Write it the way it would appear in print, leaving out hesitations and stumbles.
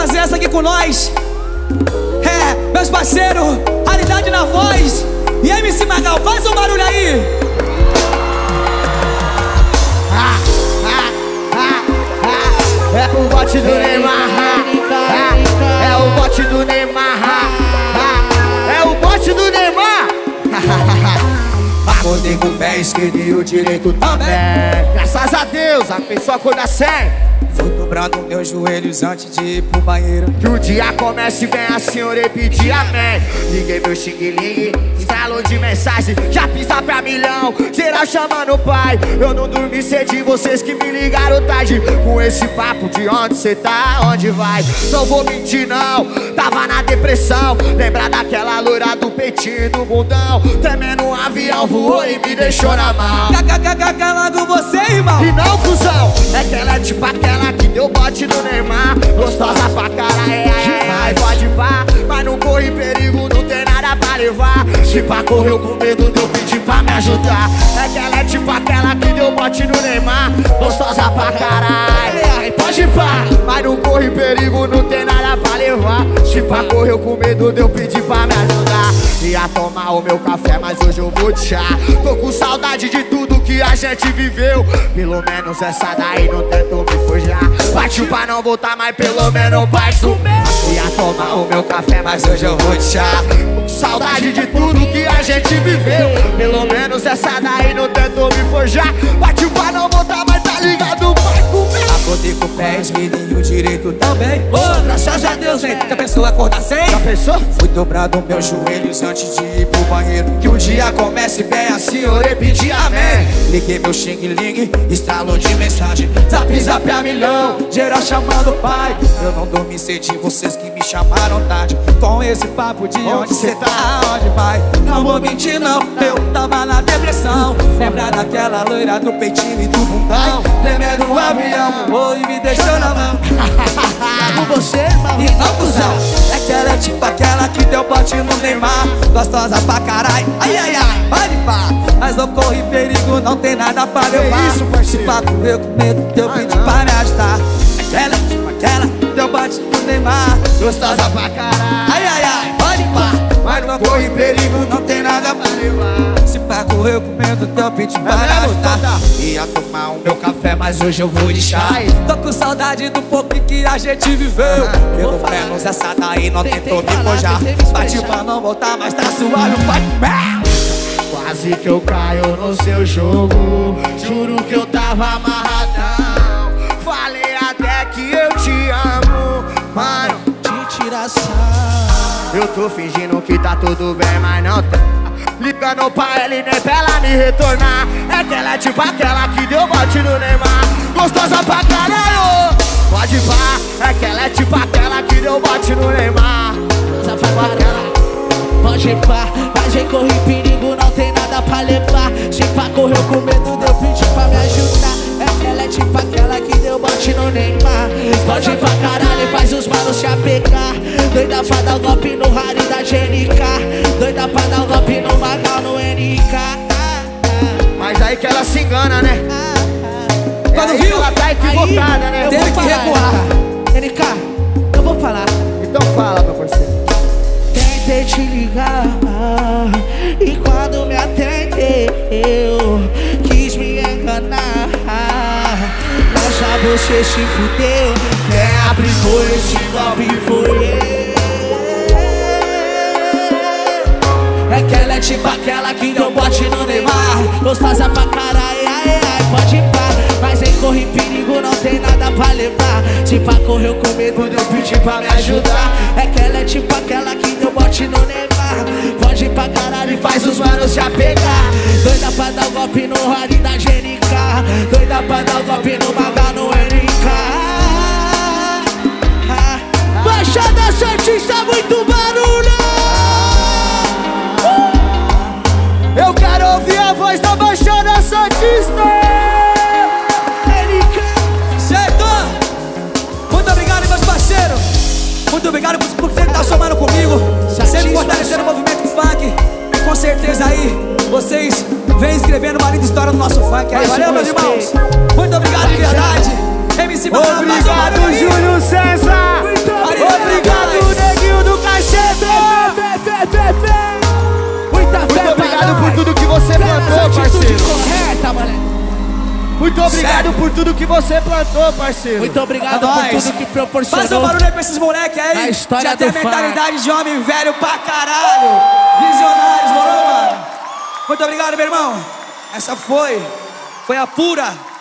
fazer essa aqui com nós. É, meus parceiros, Raridade na voz e MC Magal, faz um barulho aí. É o bote do Neymar. É o bote do Neymar. É o bote do Neymar. Acordei com o pé esquerdo e o direito também. Graças a Deus, a pessoa acorda sem. Vou dobrando meus joelhos antes de ir pro banheiro. Que o dia comece bem assim, eu repeti amém. Liguei meu xing-ling, estralou de mensagem, já pisa pra milhão, geral chamando o pai. Eu não dormi cedo, vocês que me ligaram tarde. Com esse papo de onde cê tá, onde vai. Não vou mentir não, tava na depressão. Lembra daquela loira do peitinho e do bundão. Tremendo um avião voou e me deixou na mão. Calando você, irmão. E não, cuzão, é que ela é tipo aquela que deu bote no Neymar. Gostosa pra caralho, ai, pode pá. Mas não corre perigo, não tem nada pra levar. Se pá correu com medo de eu pedir pra me ajudar. É que ela é tipo aquela que deu bote no Neymar. Gostosa pra caralho, ai, pode pá. Mas não corre perigo, não tem nada pra levar. Se pá correu com medo de eu pedir pra me ajudar. Ia tomar o meu café, mas hoje eu vou de chá. Tô com saudade de tudo que a gente viveu. Pelo menos essa daí não tentou me forjar. Partiu pra não voltar, mas pelo menos vai comer. Ia tomar o meu café, mas hoje eu vou de chá. Com saudade de tudo que a gente viveu. Pelo menos essa daí não tentou me forjar. Partiu pra não voltar, mas tá ligado, vai comer. Acordei com o pé esquerdo e o direito também. Oh, graças a Deus, hein? Já pensou acordar sem? Já pensou? Fui dobrando meus joelhos antes de ir pro banheiro. Que o dia comece bem assim, eu repeti amém. Liguei meu xing-ling, estralou de mensagem. Zap, zap a milhão, geral chamando o pai. Eu não dormi cedo, vocês que me chamaram tarde. Com esse papo de onde cê tá, onde vai. Não vou mentir não, eu tava na depressão. Lembra daquela loira do peitinho e do bundão. Tremendo um avião, voou e me deixou na mão. Com você, irmão. E não, cuzão, é que ela é tipo aquela que deu bote no Neymar. Gostosa pra caralho, ai, ai, ai, pode pá. Mas não corre perigo, não tem nada pra levar. Isso, parceiro. Se pá correu com medo, eu pedi pra me ajudar. Aquela, tipo aquela, deu bote no Neymar. Gostosa pra caralho, ai, ai, ai, pode pá. Mas não corre perigo, não tem nada pra levar. Se pá correu com medo, eu pedi pra me ajudar. Ia tomar o meu café, mas hoje eu vou de chá. Tô com saudade do pouco que a gente viveu. Pelo menos essa daí não tentou me forjar. Partiu pra não voltar, mas tá suave, o pai. quase que eu caio no seu jogo. Juro que eu tava amarradão. Falei até que eu te amo, mano, de tiração. eu tô fingindo que tá tudo bem, mas não tá. Ligando pra ela e nem pra ela me retornar. É que ela é tipo aquela que deu bote no Neymar. Gostosa pra caralho, pode pá. É que ela é tipo aquela que deu bote no Neymar. Gostosa pra caralho, pode pá. Mas em correr perigo, não tem nada pra levar. Se pá correu com medo, deu pedir pra me ajudar. É que ela é tipo aquela que deu bote no Neymar. Pode ir pra caralho e faz os manos se apegar. Doida pra dar um golpe no Harry da GNK. Doida pra dar um golpe no Magal no NK. Mas aí que ela se engana, né? Quando aí viu? ela tá equivocada, né? Teve que recuar. NK, eu vou falar. Então fala, meu parceiro. Tentei te ligar e quando me atendeu quis me enganar. Nossa, você se fudeu. Quem aplicou esse golpe foi eu. É que ela é tipo aquela que deu bote no Neymar. Gostosa pra caralho, ai, ai, pode ir pá. Mas em corre perigo, não tem nada pra levar. Se pá correu com medo, eu pedi pra me ajudar. É que ela é tipo aquela que deu bote no Neymar. Pode ir pra caralho e faz os manos se apegar. Doida pra dar um golpe no Harry da GNK. Doida pra dar um golpe no Magal no NK. Baixada Santista, muito barulho. Eu quero ouvir a voz da Baixada Santista. Certo? Muito obrigado, meus parceiros. Muito obrigado por você que tá somando comigo. Sempre fortalecendo o movimento funk. E com certeza aí, vocês vêm escrevendo uma linda história no nosso funk aí. Valeu, meus irmãos. Muito obrigado de verdade. MC Magal, Obrigado, Júlio César. Muito obrigado Sério? por tudo que você plantou, parceiro. Muito obrigado por tudo que proporcionou. Faz um barulho aí pra esses moleque aí. A história já tem do mentalidade de homem velho pra caralho. Visionários, morou, mano? Muito obrigado, meu irmão. Essa foi a pura